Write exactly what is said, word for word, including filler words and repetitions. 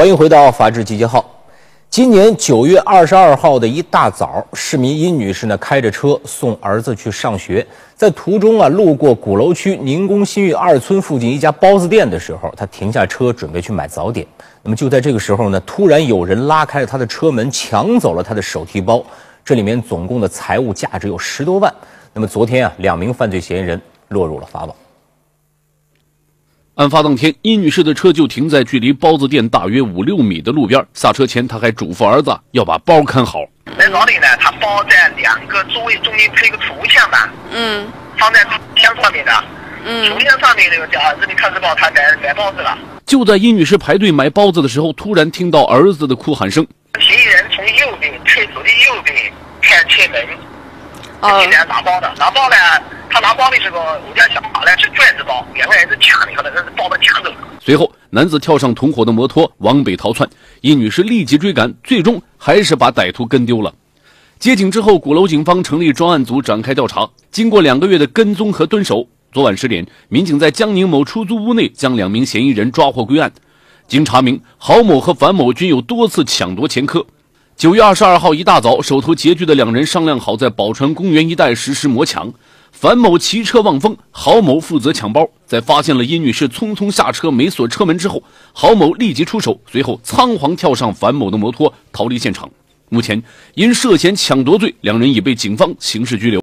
欢迎回到《法治集结号》。今年九月二十二号的一大早，市民殷女士呢开着车送儿子去上学，在途中啊路过鼓楼区宁宫新域二村附近一家包子店的时候，她停下车准备去买早点。那么就在这个时候呢，突然有人拉开了她的车门，抢走了她的手提包，这里面总共的财物价值有十多万。那么昨天啊，两名犯罪嫌疑人落入了法网。 案发当天，殷女士的车就停在距离包子店大约五六米的路边。下车前，她还嘱咐儿子要把包看好。 在哪里呢？它包在两个座位中间配一个储物箱的，嗯，放在箱上面的，嗯，储物箱上面那个叫儿子，你看日报，他买买包子了。就在殷女士排队买包子的时候，突然听到儿子的哭喊声。嫌疑人从右边车头的右边开车门，进来拿包的，拿包呢。他拿包的时候，我家小孩呢是拽着包，两个人是抢你，可能是包被抢走了。随后，男子跳上同伙的摩托往北逃窜，殷女士立即追赶，最终还是把歹徒跟丢了。接警之后，鼓楼警方成立专案组展开调查。经过两个月的跟踪和蹲守，昨晚十点，民警在江宁某出租屋内将两名嫌疑人抓获归案。经查明，郝某和樊某均有多次抢夺前科。九月二十二号一大早，手头拮据的两人商量好在宝川公园一带实施魔抢。樊某骑车望风，郝某负责抢包。在发现了殷女士匆匆下车没锁车门之后，郝某立即出手，随后仓皇跳上樊某的摩托逃离现场。目前因涉嫌抢夺罪，两人已被警方刑事拘留。